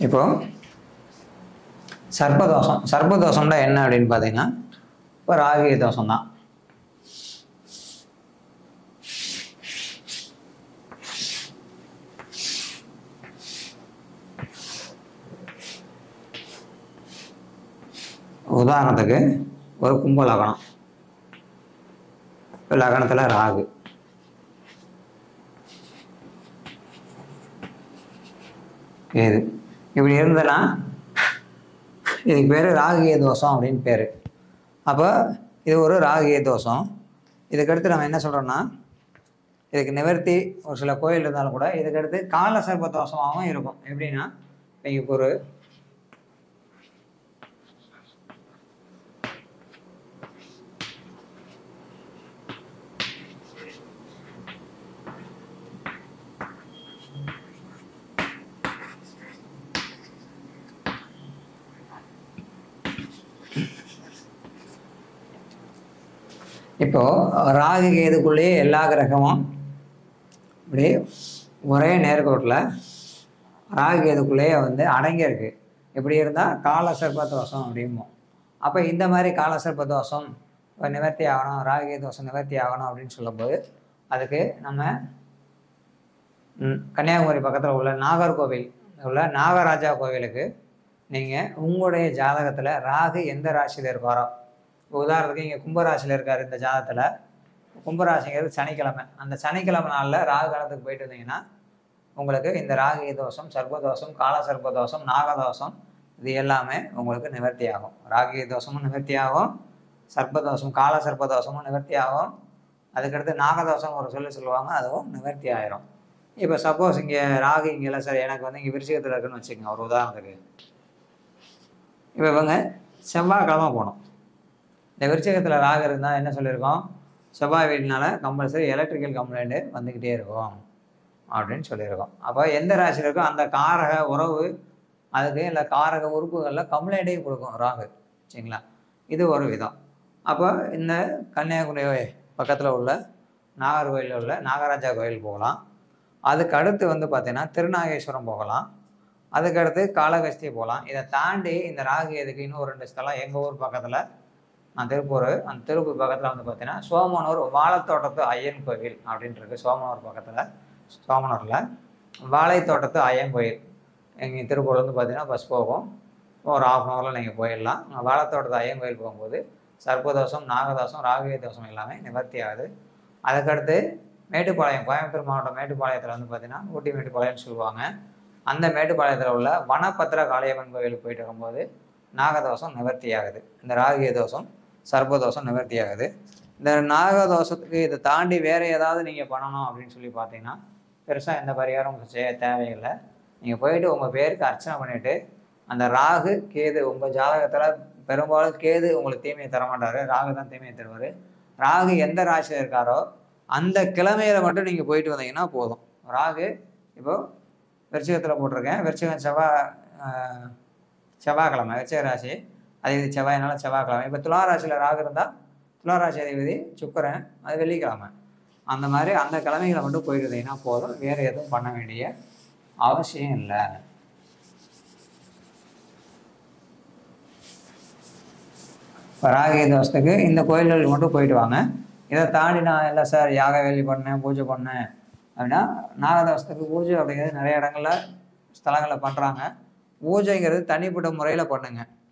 இப்போ சர்ப்பதோஷம். சர்ப்பதோஷம்னா என்ன அப்படின்னு பார்த்தீங்கன்னா, இப்போ ராகு தோஷம் தான். உதாரணத்துக்கு ஒரு கும்ப லக்னம், லக்னத்தில் ராகு, கேது இப்படி இருந்ததுன்னா இதுக்கு பேர் ராகு தோஷம் அப்படின்னு பேர். அப்போ இது ஒரு ராகு தோஷம். இதுக்கடுத்து நம்ம என்ன சொல்கிறோம்னா, இதுக்கு நிவர்த்தி ஒரு சில கோயில் இருந்தாலும் கூட இதுக்கடுத்து கால சர்ப்ப தோஷமாகவும் இருக்கும். எப்படின்னா, இப்போ ஒரு இப்போ ராகு கேதுக்குள்ளேயே எல்லா கிரகமும் இப்படி ஒரே நேர்கோட்டில் ராகு கேதுக்குள்ளேயே வந்து அடங்கியிருக்கு. இப்படி இருந்தால் கால சர்ப்ப தோஷம் அப்படிம்போம். அப்போ இந்த மாதிரி கால சர்ப்ப தோஷம் நிவர்த்தி ஆகணும், ராகு தோஷம் நிவர்த்தி ஆகணும் அப்படின்னு சொல்லும்போது அதுக்கு நம்ம கன்னியாகுமரி பக்கத்தில் உள்ள நாகர்கோவில் உள்ள நாகராஜா கோவிலுக்கு நீங்கள் உங்களுடைய ஜாதகத்தில் ராகு எந்த ராசியில் இருக்காரோ, உதாரணத்துக்கு இங்கே கும்பராசியில் இருக்கார், இந்த ஜாதகத்தில் கும்பராசிங்கிறது சனிக்கிழமை, அந்த சனிக்கிழமை நாளில் ராகு காலத்துக்கு போயிட்டு இருந்தீங்கன்னா உங்களுக்கு இந்த ராகு தோஷம், சர்ப்பதோஷம், கால சர்ப்பதோஷம், நாகதோஷம் இது எல்லாமே உங்களுக்கு நிவர்த்தி ஆகும். ராகு தோஷமும் நிவர்த்தி ஆகும், சர்ப்பதோஷம் கால சர்ப்பதோஷமும் நிவர்த்தி ஆகும். அதுக்கடுத்து நாகதோஷம் ஒரு சொல்லுவாங்க, அதுவும் நிவர்த்தி ஆயிரும். இப்போ சப்போஸ் இங்கே ராகு இங்கே இல்லை சார், எனக்கு வந்து இங்கே விருச்சிகத்தில் இருக்குன்னு வச்சுக்கோங்க ஒரு உதாரணத்துக்கு. இப்போ இவங்க செவ்வாய்க்கிழமை போகணும். இந்த விருச்சிகத்தில் ராகு இருந்தால் என்ன சொல்லியிருக்கோம், செவ்வாய் வீட்டினால கம்பல்சரி எலக்ட்ரிக்கல் கம்ப்ளைண்ட்டு வந்துக்கிட்டே இருக்கும் அப்படின்னு சொல்லியிருக்கோம். அப்போ எந்த ராசியில் இருக்கோ அந்த காரக உறவு அதுக்கு இல்லை காரக உறுப்புகளில் கம்ப்ளைண்ட்டையும் கொடுக்கும் ராகு, சரிங்களா? இது ஒரு விதம். அப்போ இந்த கன்னியாகுமரி பக்கத்தில் உள்ள நாகர்கோயிலில் உள்ள நாகராஜா கோயில் போகலாம். அதுக்கு அடுத்து வந்து பார்த்திங்கன்னா திருநாகேஸ்வரம் போகலாம். அதுக்கடுத்து காளகஸ்தி போகலாம். இதை தாண்டி இந்த ராகு எதுக்கு இன்னும் 2 ஸ்தலம் எங்கள் ஊர் பக்கத்தில், நான் திருப்பூர், அந்த திருப்பூர் பக்கத்தில் வந்து பார்த்தீங்கன்னா சோமனூர் வாழைத்தோட்டத்து ஐயன் கோவில் அப்படின்ட்டு இருக்குது. சோமனூர் பக்கத்தில், சோமனூரில் வாழைத்தோட்டத்து ஐயன் கோயில். எங்கள் திருப்பூர் வந்து பார்த்தீங்கன்னா பஸ் போகும், ஒரு 1/2 hourல நீங்கள் போயிடலாம். வாழைத்தோட்டத்து ஐயன் கோயில் போகும்போது சர்ப்பதோஷம், நாகதோஷம், ராகு தோஷம் எல்லாமே நிவர்த்தி ஆகுது. அதுக்கடுத்து மேட்டுப்பாளையம், கோயம்புத்தூர் மாவட்டம் மேட்டுப்பாளையத்தில் வந்து பார்த்தீங்கன்னா ஊட்டி மேட்டுப்பாளையம்னு சொல்லுவாங்க. அந்த மேட்டுப்பாளையத்தில் உள்ள வனபத்திர காளியம்மன் கோயிலுக்கு போயிட்டு வரும்போது நாகதோஷம் நிவர்த்தி ஆகுது. இந்த ராகு தோஷம், சர்ப்பதோஷம் நிவர்த்தி ஆகுது. இந்த நாகதோஷத்துக்கு இதை தாண்டி வேறு ஏதாவது நீங்கள் பண்ணணும் அப்படின்னு சொல்லி பார்த்தீங்கன்னா பெருசாக எந்த பரிகாரம் உங்களுக்கு செய்ய தேவையில்லை. நீங்கள் போயிட்டு உங்கள் பேருக்கு அர்ச்சனை பண்ணிவிட்டு, அந்த ராகு கேது உங்கள் ஜாதகத்தில் பெரும்பாலும் கேது உங்களுக்கு தீமையை தரமாட்டார், ராகு தான் தீமையை தருவார். ராகு எந்த ராசியில் இருக்காரோ அந்த கிழமையில் மட்டும் நீங்கள் போயிட்டு வந்தீங்கன்னா போதும். ராகு இப்போது விருச்சிகத்தில் போட்டிருக்கேன், விருச்சிகம் செவ்வாய்க்கிழமை விருச்சிக ராசி, அது இது செவ்வாயினால செவ்வாய்க்கிழமை. இப்போ துலா ராசியில் ராகு இருந்தால் துலா ராசி அதிபதி சுக்கிரன், அது வெள்ளிக்கிழமை. அந்த மாதிரி அந்த கிழமைகளை மட்டும் போயிட்டு இருந்தீங்கன்னா போதும், வேறு எதுவும் பண்ண வேண்டிய அவசியம் இல்லை. இப்போ ராகு தோஷத்துக்கு இந்த கோயில்களுக்கு மட்டும் போயிட்டு வாங்க. இதை தாண்டி நான் இல்லை சார் யாக வேலி பண்ணேன், பூஜை பண்ணேன் அப்படின்னா, நாகதோஷத்துக்கு பூஜை அப்படிங்கிறது நிறைய இடங்களில் ஸ்தலங்களில் பண்ணுறாங்க. பூஜைங்கிறது தனிப்பட்ட முறையில் பண்ணுங்க.